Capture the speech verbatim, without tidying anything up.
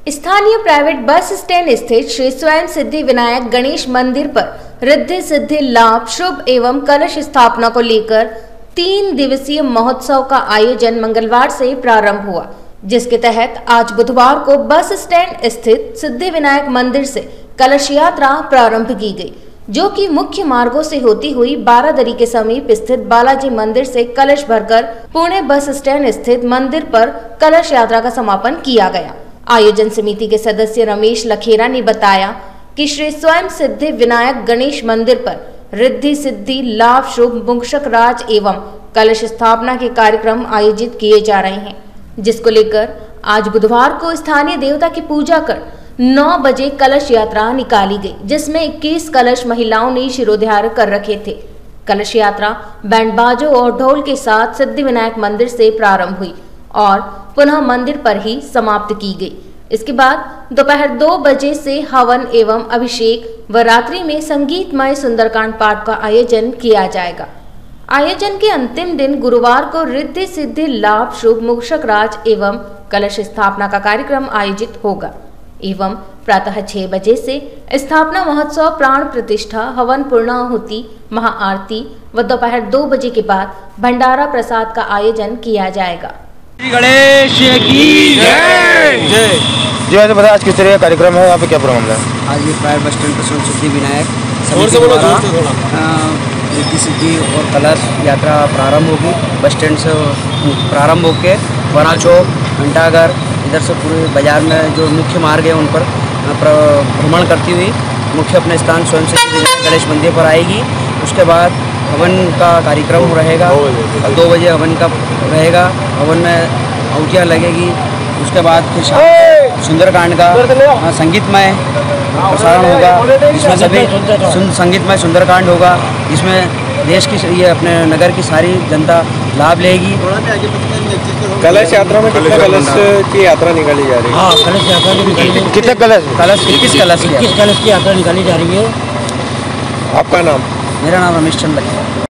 स्थानीय private bus stand स्थित श्री स्वयं सिद्धि विनायक गणेश मंदिर पर रिद्धि सिद्धि लाभ शुभ एवं कलश स्थापना को लेकर तीन दिवसीय महोत्सव का आयोजन मंगलवार से प्रारंभ हुआ, जिसके तहत आज बुधवार को बस स्टैंड स्थित सिद्धि विनायक मंदिर से कलश यात्रा प्रारंभ की गई, जो कि मुख्य मार्गों से होती हुई बारादरी के समीप स्थित बालाजी मंदिर से कलश भरकर पुणे बस स्टैंड स्थित मंदिर पर कलश यात्रा का समापन किया गया। आयोजन समिति के सदस्य रमेश लखेरा ने बताया कि श्री स्वयं सिद्धि विनायक गणेश मंदिर पर रिद्धि सिद्धि लाभ शुभ मूषक राज एवं कलश स्थापना के कार्यक्रम आयोजित किए जा रहे हैं, जिसको लेकर आज बुधवार को स्थानीय देवता की पूजा कर नौ बजे कलश यात्रा निकाली गई, जिसमें इक्कीस कलश महिलाओं ने शिरोधार्य कर रखे थे। कलश यात्रा बैंड बाजों और ढोल के साथ सिद्धि विनायक मंदिर से प्रारंभ हुई और पुनः मंदिर पर ही समाप्त की गई। इसके बाद दोपहर दो बजे से हवन एवं अभिषेक व रात्रि में संगीतमय सुंदरकांड पाठ का आयोजन किया जाएगा। आयोजन के अंतिम दिन गुरुवार को रिद्धि सिद्धि लाभ शुभ मूषक राज एवं कलश स्थापना का कार्यक्रम आयोजित होगा एवं प्रातः छह बजे से स्थापना महोत्सव प्राण प्रतिष्ठा हवन पूर्णाहुति महाआरती व दोपहर दो बजे के बाद भंडारा प्रसाद का आयोजन किया जाएगा। श्री गणेश की जय जय। जी वैसे बताया आज किस तरह का कार्यक्रम है, यहाँ पे क्या प्रोग्राम है? आज ये प्राइवेट बस स्टैंड पर स्वयं सिद्धि विनायक समिति द्वारा रिद्धि सिद्धि और कलश यात्रा प्रारंभ होगी। बस स्टैंड से प्रारंभ होकर बड़ा चौक घंटाघर इधर से पूरे बाजार में जो मुख्य मार्ग है उन पर भ्रमण करती हुई मुख्य अपने स्थान स्वयं सिद्धि विनायक गणेश मंदिर पर आएगी। उसके बाद हवन का कार्यक्रम रहेगा, दो बजे हवन का रहेगा, हवन में आहुतियाँ लगेगी। उसके बाद फिर सुंदरकांड का संगीतमय प्रसारण होगा, जिसमें सभी संगीतमय सुंदरकांड होगा, जिसमें देश की ये अपने नगर की सारी जनता लाभ लेगी। कलश यात्रा में कितने कलश की यात्रा निकाली जा रही है? हाँ, कलश यात्रा निकाली कितने कलश कलश इक्कीस कलश इक्कीस कलश की यात्रा निकाली जा रही है। आपका नाम? मेरा नाम रमेश चंद्र है।